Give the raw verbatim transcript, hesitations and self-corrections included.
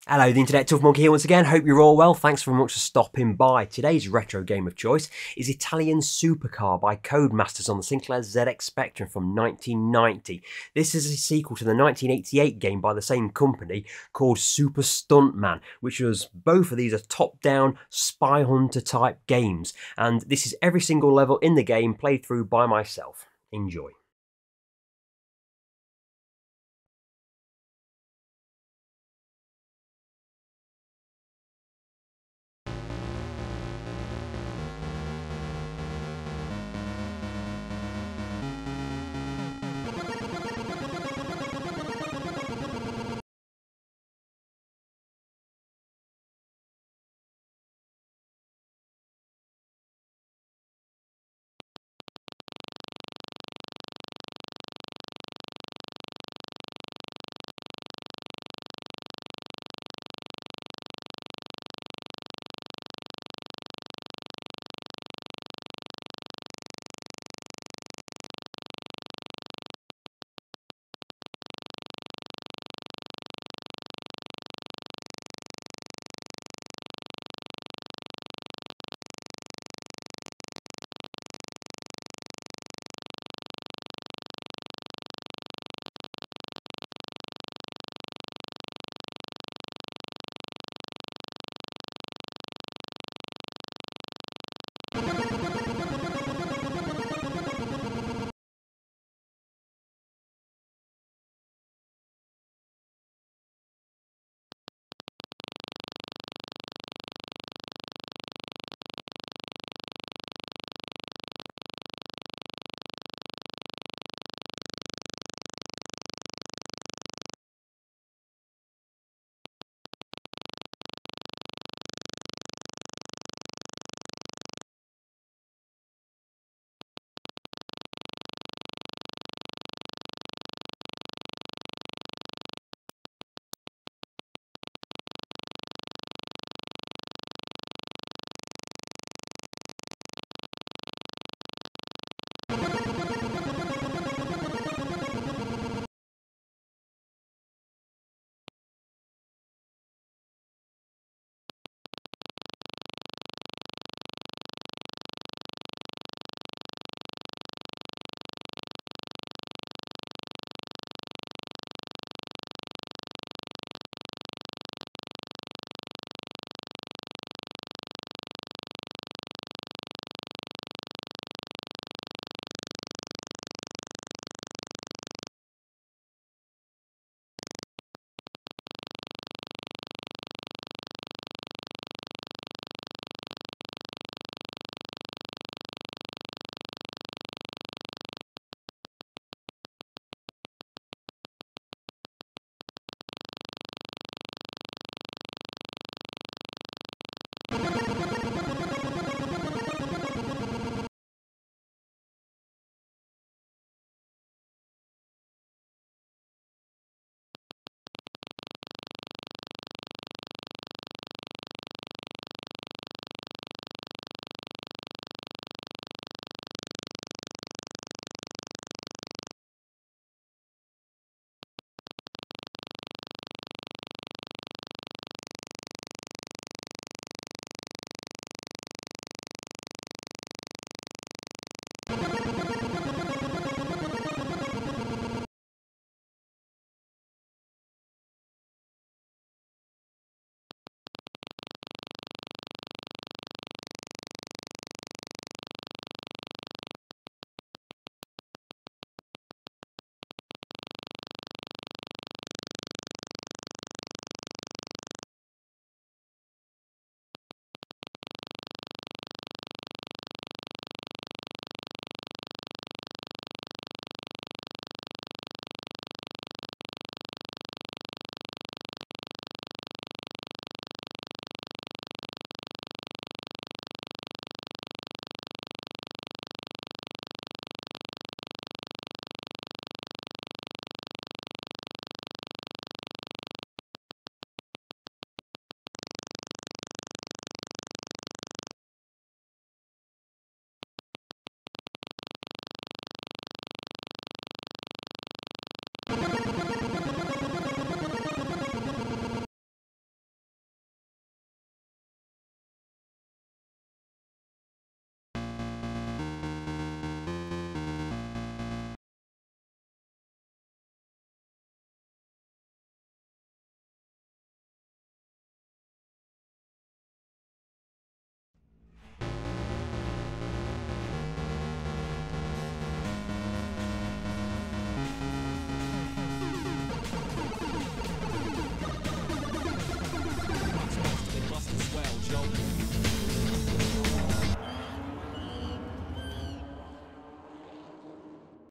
Hello, the Internet Tough Monkey here once again. Hope you're all well. Thanks very much for stopping by. Today's retro game of choice is Italian Supercar by Codemasters on the Sinclair Z X Spectrum from nineteen ninety. This is a sequel to the nineteen eighty-eight game by the same company called Super Stunt Man, which was both of these are top-down spy hunter type games. And this is every single level in the game played through by myself. Enjoy.